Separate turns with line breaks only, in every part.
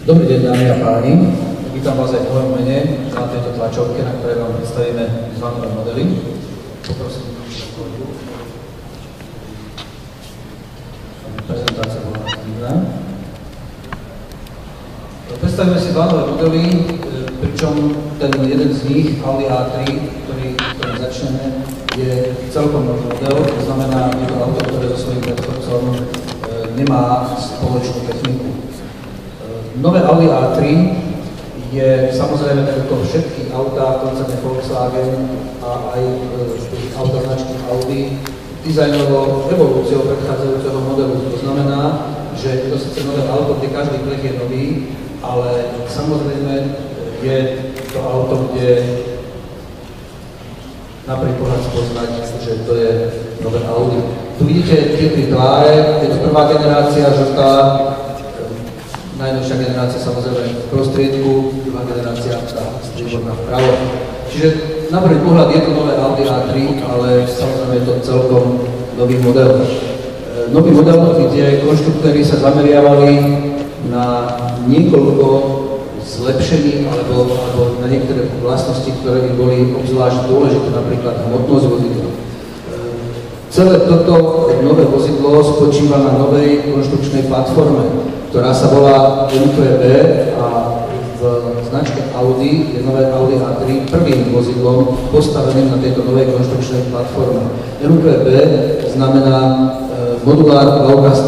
Dobrý deň, dámy a páni. Vítam vás aj v mojom mene na tejto tlačovke, na ktorej vám predstavíme dva nové modely. Poprosím prezentácia bola aktívna. Predstavíme si dva nové modely, pričom ten jeden z nich, Audi A3, ktorý začneme, je celkom nový model, to znamená, je to auto, ktoré so svojím predchodcom nemá spoločnú techniku. Nové Audi A3 je samozrejme tak ako všetky autá koncerne Volkswagen a aj auta značky Audi dizajnovo evolúciou predchádzajúceho modelu. To znamená, že je to síce nové auto, kde každý plech je nový, ale samozrejme je to auto, kde na prvý pohľad spoznať, že to je nové Audi. Tu vidíte tie tri tváre, je to prvá generácia žltá, najnovšia generácia samozrejme v prostriedku, druhá generácia tá strieborná vpravo. Čiže na prvý pohľad je to nové Audi A3, ale samozrejme je to celkom nový model. Nový model, kde konštruktéri sa zameriavali na niekoľko zlepšení alebo na niektoré vlastnosti, ktoré by boli obzvlášť dôležité, napríklad hmotnosť vozidla. Celé toto nové vozidlo spočíva na novej konštrukčnej platforme, ktorá sa volá MQB a v značke Audi je nové Audi A3 prvým vozidlom postaveným na tejto novej konštrukčnej platforme. MQB znamená modulár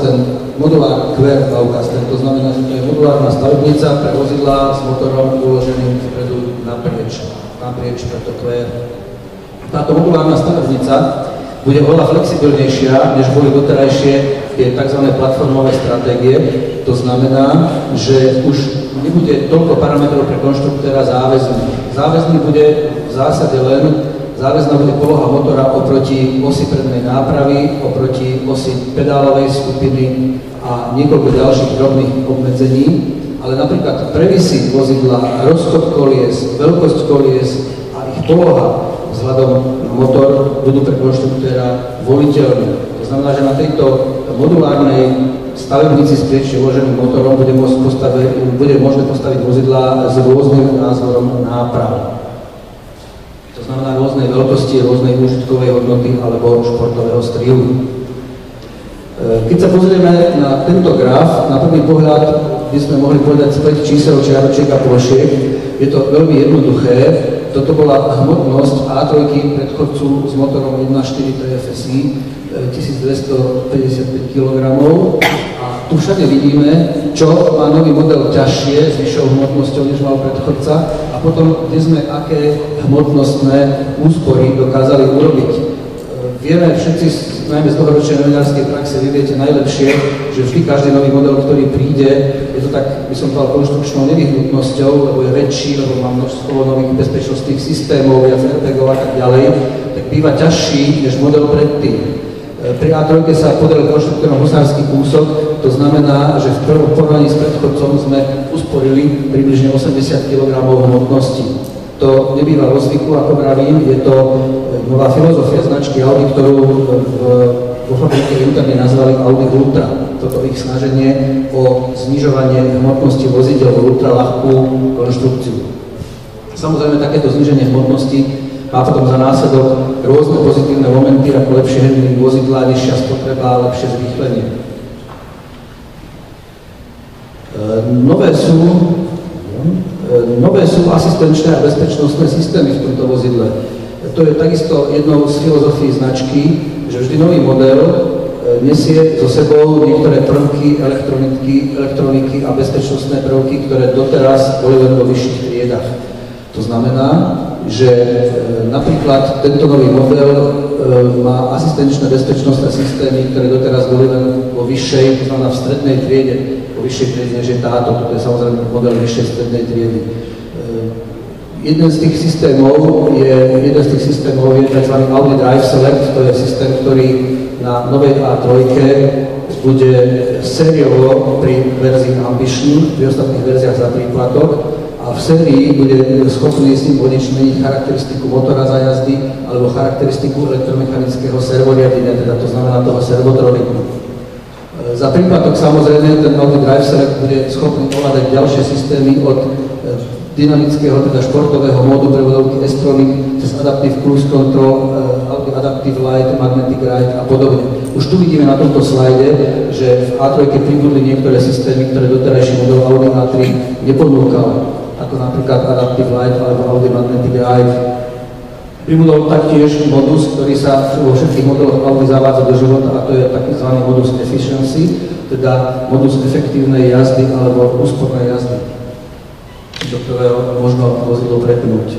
Quer Baukasten, to znamená, že to je modulárna stavebnica pre vozidlá s motorom uloženým vpredu naprieč preto Quer. Táto modulárna stavebnica bude oveľa flexibilnejšia, než boli doterajšie tie tzv. Platformové stratégie. To znamená, že už nebude toľko parametrov pre konštruktéra záväzný. Záväzný bude v zásade záväzná bude poloha motora oproti osi prednej nápravy, oproti osi pedálovej skupiny a niekoľko ďalších drobných obmedzení. Ale napríklad previsy vozidla, rozchod kolies, veľkosť kolies a ich poloha vzhľadom na motor budú pre konštruktéra voliteľné. To znamená, že na tejto modulárnej stavebnici s priečne uloženým motorom bude možné postaviť vozidlá s rôznym názorom náprav. To znamená rôznej veľkosti, rôznej užitkovej hodnoty alebo športového strihu. Keď sa pozrieme na tento graf, na prvý pohľad by sme mohli povedať späť čísel čiaročiek a plošiek. Je to veľmi jednoduché. Toto bola hmotnosť A3 predchodcu s motorom 1.4 TFSI 1255 kg. A tu všade vidíme, čo má nový model ťažšie s vyššou hmotnosťou, než mal predchodca, a potom, kde sme aké hmotnostné úspory dokázali urobiť. Vieme všetci, najmä z dlhoročnej novinárskej praxe, vy viete najlepšie, že vždy každý nový model, ktorý príde, je to tak, by som povedal, konštrukčnou nevyhnutnosťou, lebo je väčší, lebo má množstvo nových bezpečnostných systémov, viac airbagov a tak ďalej, tak býva ťažší než model predtým. Pri A3 sa podaril konštruktérom husársky kúsok, to znamená, že v porovnaní s predchodcom sme usporili približne 80 kg hmotnosti. To nebýva vo zvyku, ako vravím, je to nová filozofia značky Audi, ktorú vo fabrike interne nazvali Audi Ultra. Toto ich snaženie o znižovanie hmotnosti vozidel o ultraľahkú konštrukciu. Samozrejme, takéto zníženie hmotnosti má potom za následok rôzne pozitívne momenty, ako lepšie handling vozidla, nižšia spotreba a lepšie zrýchlenie. Nové sú asistenčné a bezpečnostné systémy v tomto vozidle. To je takisto jednou z filozofií značky, že vždy nový model nesie so sebou niektoré prvky elektroniky a bezpečnostné prvky, ktoré doteraz boli len vo vyšších triedach. To znamená, že napríklad tento nový model má asistenčné bezpečnostné systémy, ktoré doteraz boli len vo vyššej, to znamená v strednej triede, vo vyššej triede, než je táto. Toto je samozrejme model vyššej strednej triedy. Jeden z tých systémov je tzv. Audi Drive Select, to je systém, ktorý na novej A3 bude sériovo pri verzii Ambition, pri ostatných verziách za príplatok, a v sérii bude schopný s ním vodič meniť charakteristiku motora za jazdy alebo charakteristiku elektromechanického servoriadenia, teda to znamená toho servotroniku. Za prípadok samozrejme ten Audi Drive Select bude schopný ovládať ďalšie systémy od dynamického, teda športového módu prevodovky S-Tronic cez Adaptive Cruise Control, Audi Adaptive Light, Magnetic Ride a podobne. Už tu vidíme na tomto slajde, že v A3 pribudli niektoré systémy, ktoré doterajší model Audi A3 neponúkal, ako napríklad Adaptive Light alebo Audi Magnetic Ride. Pribudol taktiež modus, ktorý sa vo všetkých modeloch Audi zavádza do života, a to je tzv. Modus Efficiency, teda modus efektívnej jazdy alebo úspornej jazdy, do ktorého možno vozidlo prepnúť.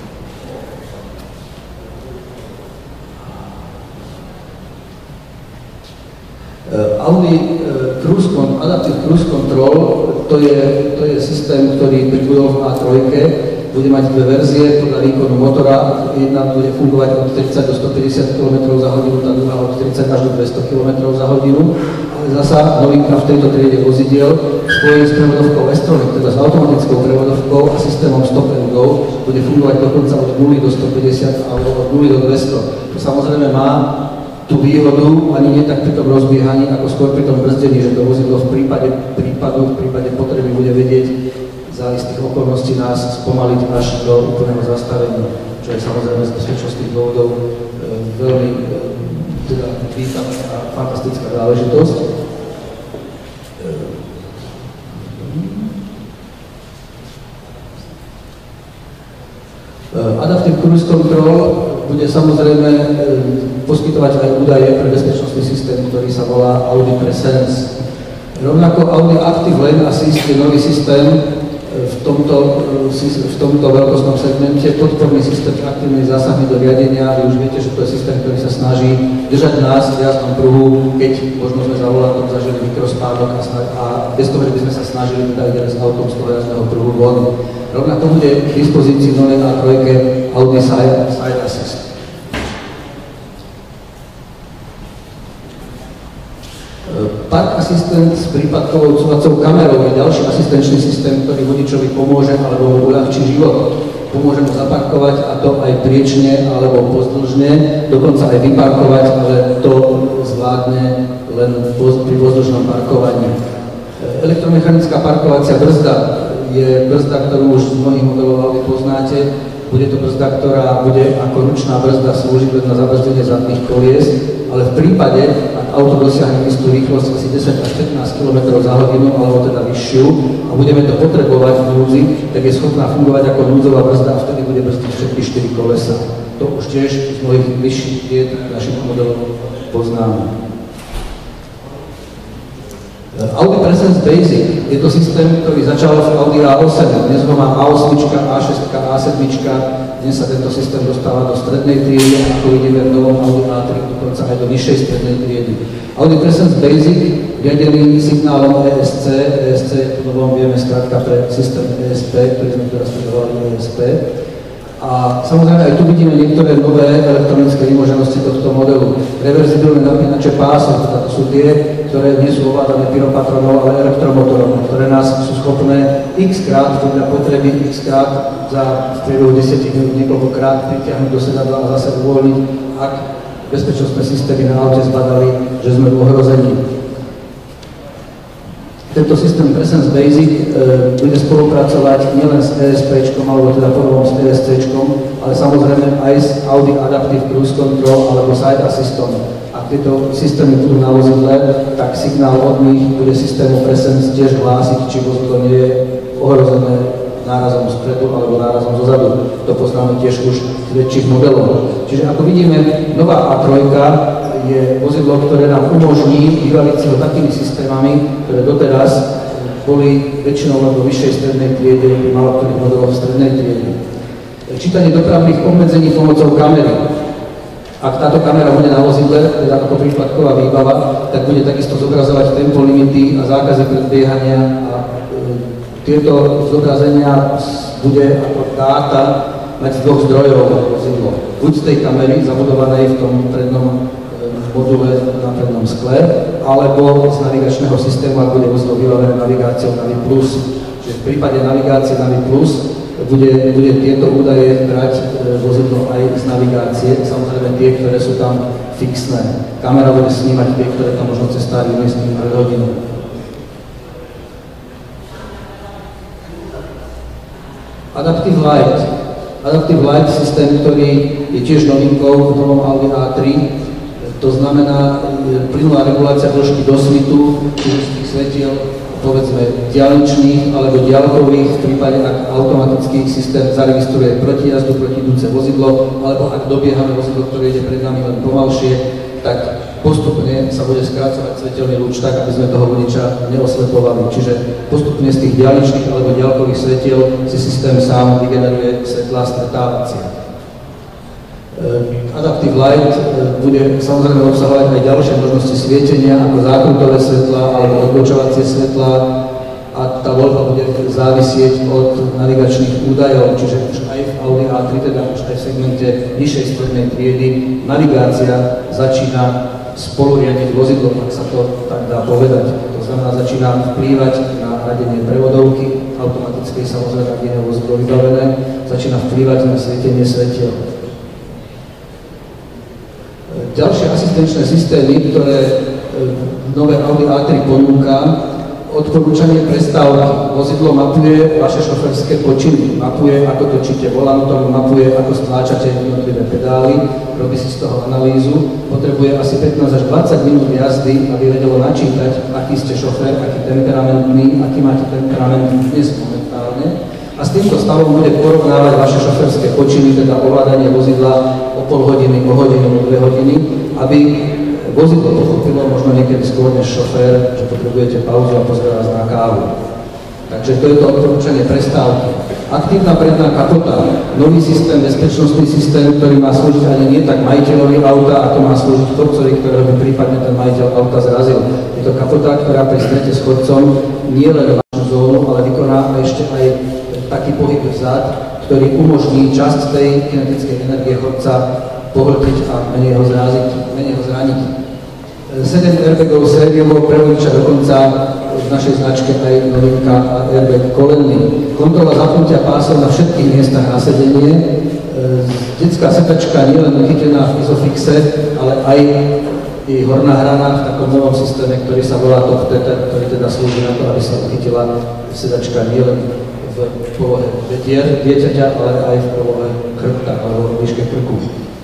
Audi Adaptive Cruise Control, to je systém, ktorý pribudol v A3, bude mať dve verzie podľa výkonu motora. Jedna bude fungovať od 30 do 150 km za hodinu, tá druhá od 30 až do 200 km za hodinu. Ale zasa novinka v tejto triede vozidiel spojený s prevodovkou S-Tronic, teda s automatickou prevodovkou a systémom Stop and Go, bude fungovať dokonca od 0 do 150 alebo od 0 do 200. To samozrejme má tú výhodu, ani nie tak pri tom rozbiehaní, ako skôr pri tom brzdení, že to vozidlo v prípade potreby bude vedieť za istých okolností nás spomaliť až do úplného zastavenia, čo je samozrejme z bezpečnostných dôvodov veľmi vítaná a fantastická záležitosť. Adaptive Cruise Control bude samozrejme poskytovať aj údaje pre bezpečnostný systém, ktorý sa volá Audi Presence. Rovnako Audi Active Lane Assist je nový systém v tomto veľkostnom segmente, podporný systém aktívnej zásahy do riadenia. Vy už viete, že to je systém, ktorý sa snaží držať nás v jazdnom pruhu, keď možno sme za volantom zažili mikrospádok a bez toho, že by sme sa snažili dať s autom z toho jazdného pruhu von. Rovnako bude k dispozícii novej A3 Audi Side Assist. Park Assistant s prípadkovou cúvacou kamerou je ďalší asistenčný systém, ktorý vodičovi pomôže alebo mu uľahčí život. Pomôže mu zaparkovať, a to aj priečne alebo pozdĺžne, dokonca aj vyparkovať, ale to zvládne len pri pozdĺžnom parkovaní. Elektromechanická parkovacia brzda je brzda, ktorú už z mnohých modelov Audi poznáte. Bude to brzda, ktorá bude ako ručná brzda slúžiť len na zabrzdenie zadných kolies, ale v prípade, ak auto dosiahne istú rýchlosť asi 10 až 15 km za hodinu, alebo teda vyššiu, a budeme to potrebovať v núdzi, tak je schopná fungovať ako núdzová brzda a vtedy bude brzdiť všetky 4 kolesa. To už tiež z mnohých vyšších tried našich modelov poznáme. Audi Presence Basic je to systém, ktorý začal v Audi A8. Dnes ho má A8, A6, A7. Dnes sa tento systém dostáva do strednej triedy, ako vidíme v novom Audi A3, dokonca aj do vyššej strednej triedy. Audi Presence Basic, riadený signálom ESC. ESC je to novom, vieme skrátka pre systém ESP, ktorý sme teraz predávali ESP. A samozrejme aj tu vidíme niektoré nové elektronické vymoženosti tohto modelu. Reverzibilné napínače pásov, teda to sú tie, ktoré nie sú ovládané pyropatronou, ale elektromotorom, ktoré nás sú schopné x-krát, podľa potreby x-krát za v priebehu 10 minút niekoľkokrát pritiahnuť do sedadla a zase uvoľniť, ak bezpečnostné systémy na aute zbadali, že sme v ohrození. Tento systém Presence Basic bude spolupracovať nielen s ESP, alebo teda podobom s ESC, ale samozrejme aj s Audi Adaptive Cruise Control alebo Side Assistom. Ak tieto systémy budú na vozidle, tak signál od nich bude systému Presence tiež hlásiť, či vozidlo nie je ohrozené nárazom spredu alebo nárazom zozadu. To poznáme tiež už z väčších modelov. Čiže ako vidíme, nová A3 je vozidlo, ktoré nám umožní vybaviť si ho takými systémami, ktoré doteraz boli väčšinou len do vyššej strednej triede, pri maloktorých modeloch v strednej triede. Čítanie dopravných obmedzení pomocou kamery. Ak táto kamera bude na vozidle, teda ako príkladková výbava, tak bude takisto zobrazovať tempo limity a zákazy predbiehania a tieto zobrazenia bude ako dáta mať z dvoch zdrojov vozidlo. Buď z tej kamery zabudovanej v tom prednom module na prednom skle, alebo z navigačného systému, ak bude vozidlo vybavené navigáciou Navi+. Čiže v prípade navigácie Navi+, bude tieto údaje brať vozidlo aj z navigácie, samozrejme tie, ktoré sú tam fixné. Kamera bude snímať tie, ktoré tam možno cestár umiestní pred hodinou. Adaptive Light. Adaptive Light systém, ktorý je tiež novinkou v novom Audi A3. To znamená plynulá regulácia dĺžky dosvitu, čiže z tých svetiel, povedzme, diaľničných alebo diaľkových, v prípade, ak automatický systém zaregistruje protijazdu, protidúce vozidlo, alebo ak dobiehame vozidlo, ktoré ide pred nami len pomalšie, tak postupne sa bude skrácovať svetelný lúč tak, aby sme toho vodiča neoslepovali. Čiže postupne z tých diaľničných alebo diaľkových svetiel si systém sám vygeneruje svetlá stretávacia. Adaptive Light bude samozrejme obsahovať aj ďalšie možnosti svietenia, ako zákrutové svetlá alebo odbočovacie svetlá, a tá voľba bude závisieť od navigačných údajov, čiže už aj v Audi A3, teda už aj v segmente nižšej strednej triedy, navigácia začína spoluriadiť vozidlo, ak sa to tak dá povedať. To znamená, začína vplývať na radenie prevodovky, automaticky samozrejme, ak je vozidlo vybavené, začína vplývať na svietenie svetiel. Ďalšie asistenčné systémy, ktoré nové Audi A3 ponúka, odporúčanie prestávky. Vozidlo mapuje vaše šoferské počiny, mapuje, ako točíte volantom, mapuje, ako stláčate jednotlivé pedály, robí si z toho analýzu, potrebuje asi 15 až 20 minút jazdy, aby vedelo načítať, aký ste šofér, aký temperamentný, aký máte temperament dnes momentálne. A s týmto stavom bude porovnávať vaše šoferské počiny, teda ovládanie vozidla o pol hodiny, o hodinu, o 2 hodiny, aby vozidlo pochopilo možno niekedy skôr než šofér, že potrebujete pauzu a pozrieť vás na kávu. Takže to je to odporúčanie prestávky. Aktívna predná kapota, nový systém, bezpečnostný systém, ktorý má slúžiť ani nie tak majiteľovi auta, ako má slúžiť chodcovi, ktorého by prípadne ten majiteľ auta zrazil. Je to kapota, ktorá pri strete s chodcom nie len vašu zónu, ale vykoná ešte aj taký pohyb vzad, ktorý umožní časť tej kinetickej energie chodca pohltiť a menej ho zraniť. 7 airbagov sériovo, pre vodiča dokonca v našej značke aj novinka airbag kolenný. Kontrola zapnutia pásov na všetkých miestach na sedenie. Detská sedačka nie len chytená v izofixe, ale aj jej horná hrana v takom novom systéme, ktorý sa volá Top Tether, ktorý teda slúži na to, aby sa uchytila sedačka nie len v polohe bedier dieťaťa, ale aj v polohe chrbta alebo v výške krku.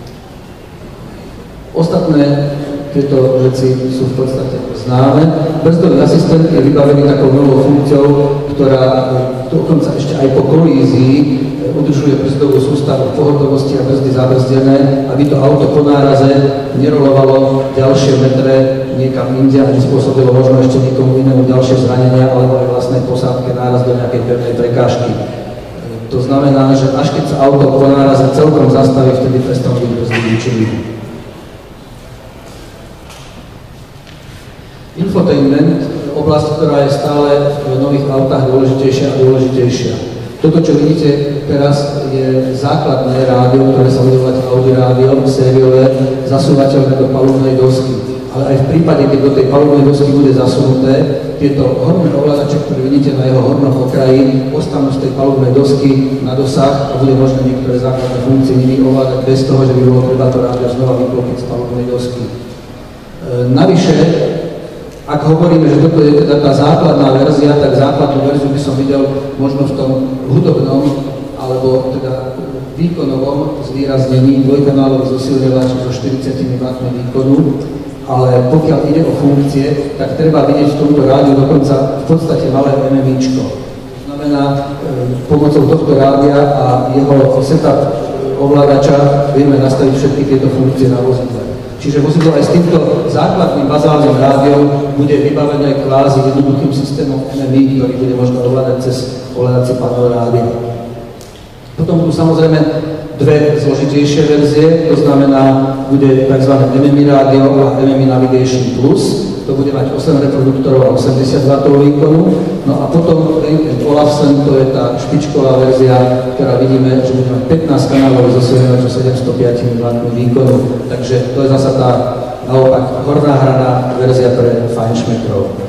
Ostatné tieto veci sú v podstate známe. Brzdový asistent je vybavený takou novou funkciou, ktorá dokonca ešte aj po kolízii udržuje brzdovú sústavu v pohotovosti a brzdy zabrzdené, aby to auto po náraze nerolovalo ďalšie metre niekam inde a nespôsobilo možno ešte niekomu inému ďalšie zranenia alebo aj vlastnej posádke náraz do nejakej pevnej prekážky. To znamená, že až keď sa auto po náraze celkom zastaví, vtedy prestanú byť brzdy účinné. Infotainment, oblasť, ktorá je stále v nových autách dôležitejšia a dôležitejšia. Toto, čo vidíte teraz, je základné rádio, ktoré sa bude volať Audi rádio, sériové, zasúvateľné do palubnej dosky. Ale aj v prípade, keď do tej palubnej dosky bude zasunuté, tieto horné ovládače, ktoré vidíte na jeho hornom okraji, ostanú z tej palubnej dosky na dosah a bude možné niektoré základné funkcie nimi ovládať bez toho, že by bolo treba to rádio znova vyklopiť z palubnej dosky. Navyše, ak hovoríme, že toto je teda tá základná verzia, tak základnú verziu by som videl možno v tom hudobnom alebo teda výkonovom zvýraznení dvojkanálový zosilňovač so 40 W výkonu, ale pokiaľ ide o funkcie, tak treba vidieť v tomto rádiu dokonca v podstate malé MMIčko. To znamená, pomocou tohto rádia a jeho setup ovládača vieme nastaviť všetky tieto funkcie na vozidle. Čiže vozidlo aj s týmto základným bazálnym rádiom bude vybavené kvázi jednoduchým systémom NMI, ktorý bude možno ovládať cez ovládací panel rádia. Potom budú samozrejme dve zložitejšie verzie, to znamená, bude tzv. MMI rádio a MMI Navigation Plus. To bude mať 8 reproduktorov a 80 W výkonu. No a potom Henk & Olufsen, to je tá špičková verzia, ktorá vidíme, že bude mať 15 kanálov zosilňovač so 705 W výkonu. Takže to je zasa tá naopak horná hraná verzia pre fajnšmekrov.